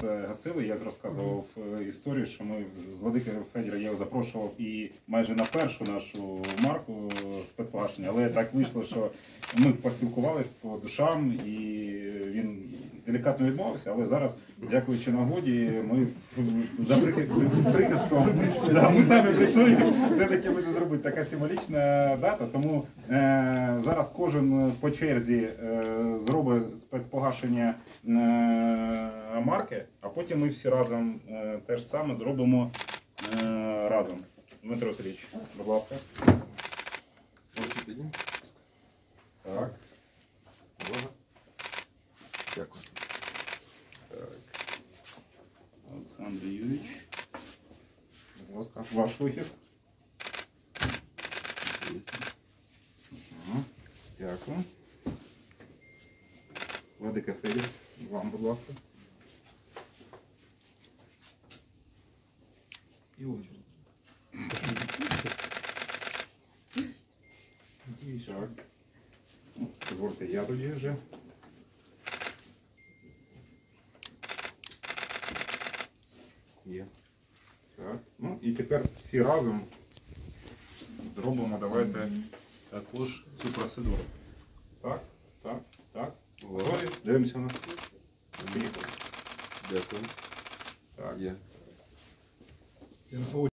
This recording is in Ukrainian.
гасили, я розказував історію, що ми з Владики Федора, я його запрошував і майже на першу нашу марку спецпогашення, але так вийшло, що ми поспілкувалися по душам і він делікатно відмовився, але зараз, дякуючи нагоді, ми за приказком, ми самі прийшли, все-таки ми зробити така символічна дата, тому зараз кожен по черзі зробить спецпогашення марки, а потім ми всі разом те ж саме зробимо разом. Дмитро Васильович, будь ласка. Так. Дякую. Так. Олександр Юрійович, будь ласка, ваш вихід. Ага. Дякую. Владика Федір, вам, будь ласка. І очі. Так. Дозвольте, я тоді вже. Є. Так. Ну і тепер всі разом зробимо, давайте також цю процедуру. Так, так, так. Готові? Дивимося на. Поїхали. Дякую. Так. Є.